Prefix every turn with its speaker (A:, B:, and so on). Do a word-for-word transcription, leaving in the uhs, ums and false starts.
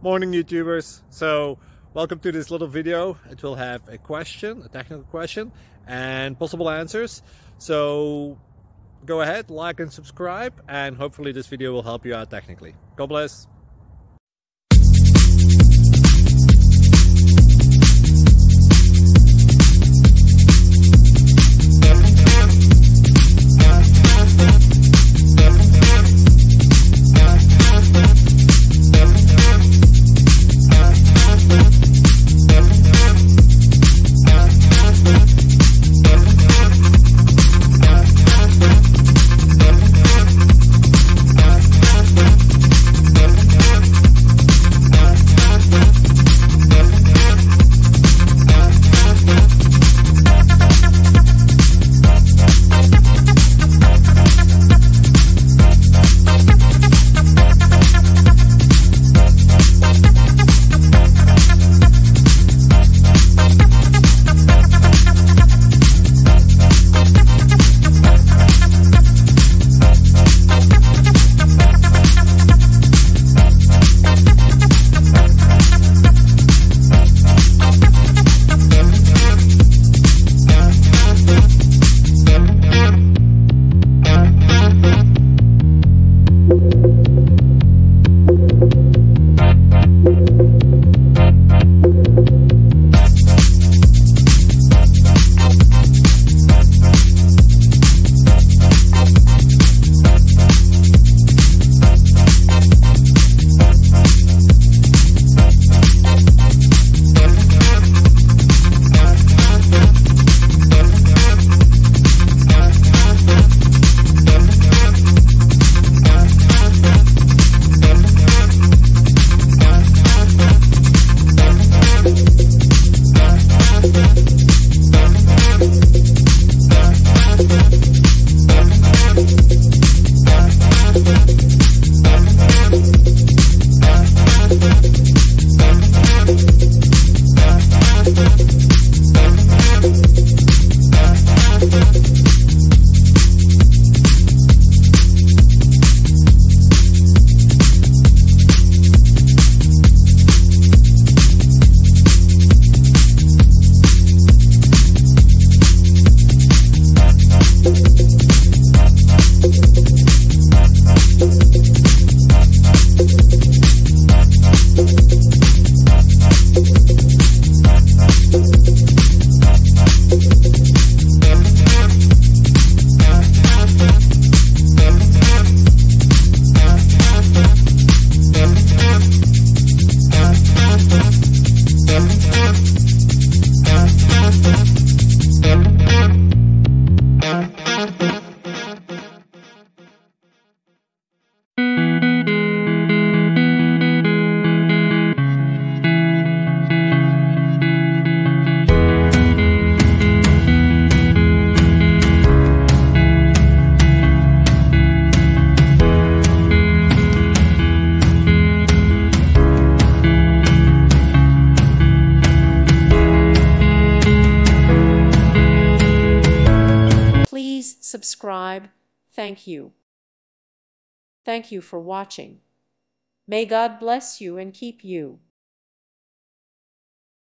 A: Morning YouTubers. So welcome to this little video. It will have a question, a technical question, and possible answers. So go ahead, like and subscribe, and hopefully this video will help you out technically. God bless.
B: Please subscribe. Thank you. Thank you for watching. May God bless you and keep you.